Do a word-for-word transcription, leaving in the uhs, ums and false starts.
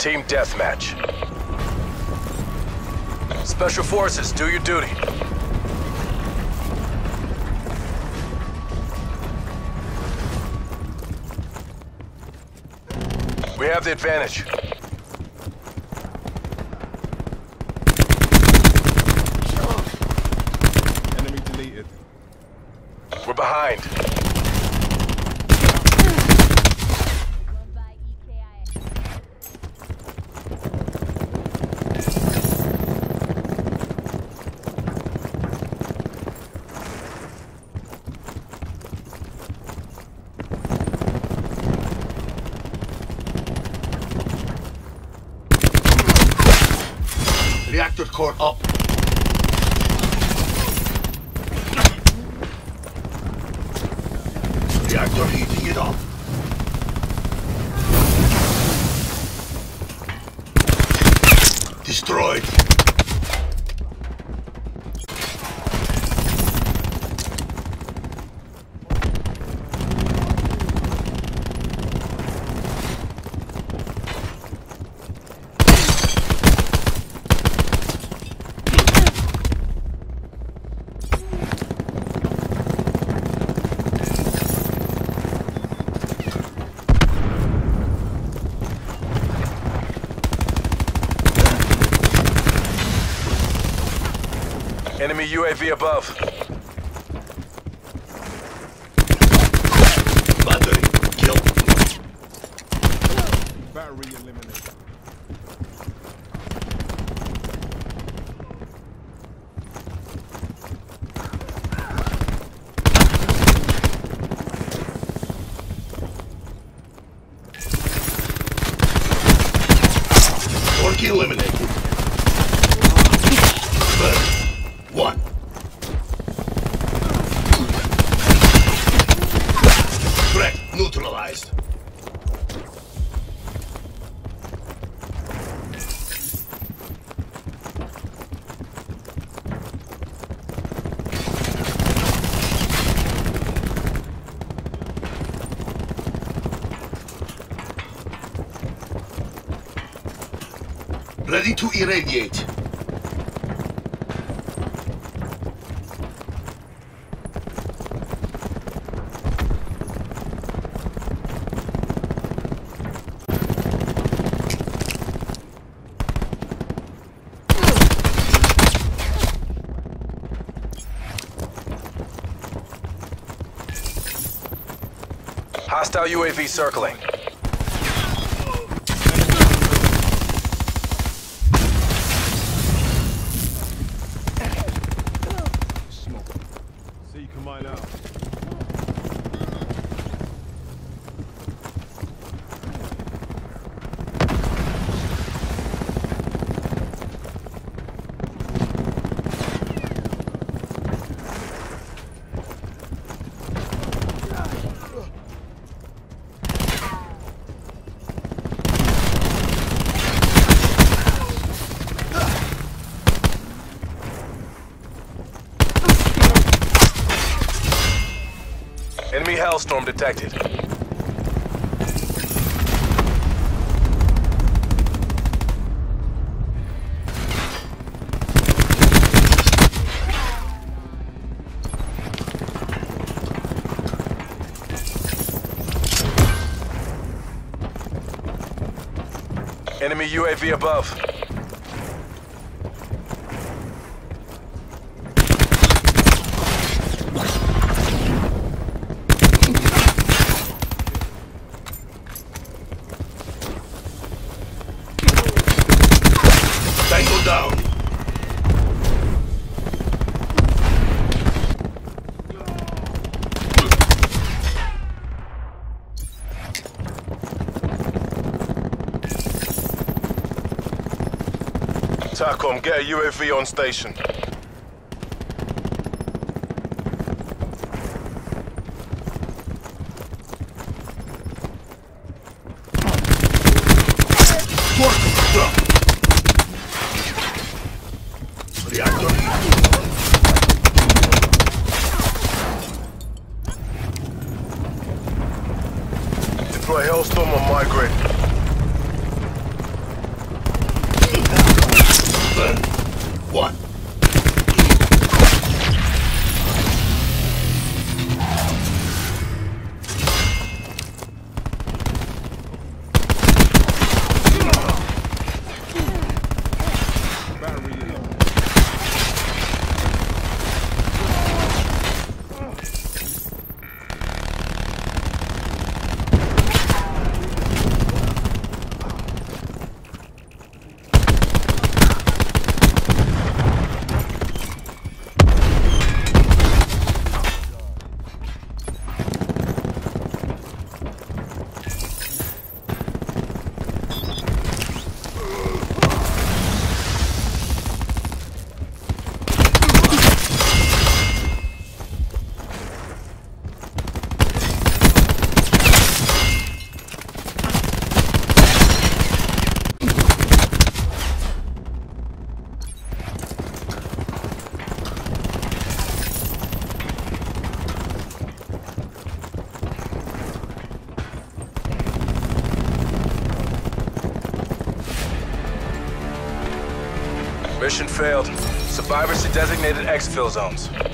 Team Deathmatch. Special Forces, do your duty. We have the advantage. Enemy deleted. We're behind. Reactor core up. Reactor heating it up. Destroyed. Enemy U A V above. Battery killed. Battery eliminated. Orky eliminated. Burn. One. Threat neutralized. Ready to irradiate. Hostile U A V circling. Smoke. Seek mine out. Enemy Hellstorm detected. Enemy U A V above. Tango down. TACOM, get a U A V on station. Drop. Reactor heat. Deploy Hellstorm on my grid. Mission failed. Survivors to designated exfil zones.